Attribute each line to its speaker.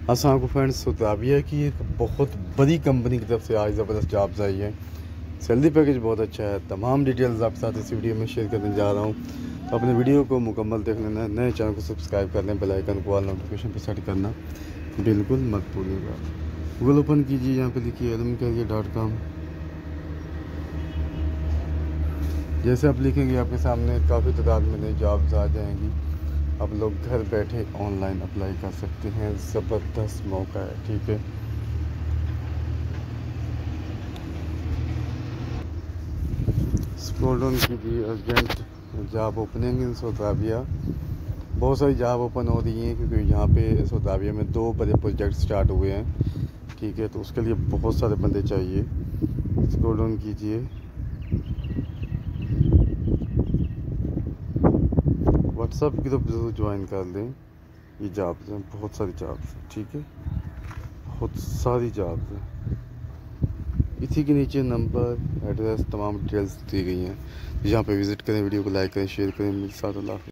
Speaker 1: अस्सलाम फ्रेंड्स, सुताबिया की एक बहुत बड़ी कंपनी की तरफ से आज ज़बरदस्त जॉब्स आई है। सैलरी पैकेज बहुत अच्छा है। तमाम डिटेल्स आपके साथ इस वीडियो में शेयर करने जा रहा हूँ, तो अपने वीडियो को मुकम्मल देख लेना। नए चैनल को सब्सक्राइब कर लें, बेल आइकन को ऑल नोटिफिकेशन पर सेट करना बिल्कुल मत भूलिएगा। गूगल ओपन कीजिए, यहाँ पे लिखिए ilmcareer.com। जैसे आप लिखेंगे आपके सामने काफ़ी तादाद में नई जॉब्स आ जाएंगी। आप लोग घर बैठे ऑनलाइन अप्लाई कर सकते हैं। ज़बरदस्त मौका है, ठीक है। स्क्रॉल डाउन कीजिए, urgent job opening in Saudi. बहुत सारी जॉब ओपन हो रही हैं क्योंकि यहाँ पे सऊदी में 2 बड़े प्रोजेक्ट स्टार्ट हुए हैं, ठीक है। तो उसके लिए बहुत सारे बंदे चाहिए। स्क्रॉल डाउन कीजिए, व्हाट्सएप ग्रुप जरूर ज्वाइन कर लें। ये जॉब्स हैं, बहुत सारी जॉब्स हैं, ठीक है। बहुत सारी जॉब्स हैं। इसी के नीचे नंबर, एड्रेस, तमाम डिटेल्स दी गई हैं। यहाँ पे विज़िट करें, वीडियो को लाइक करें, शेयर करें। मेरे साथ अल्लाह हाफ़िज़।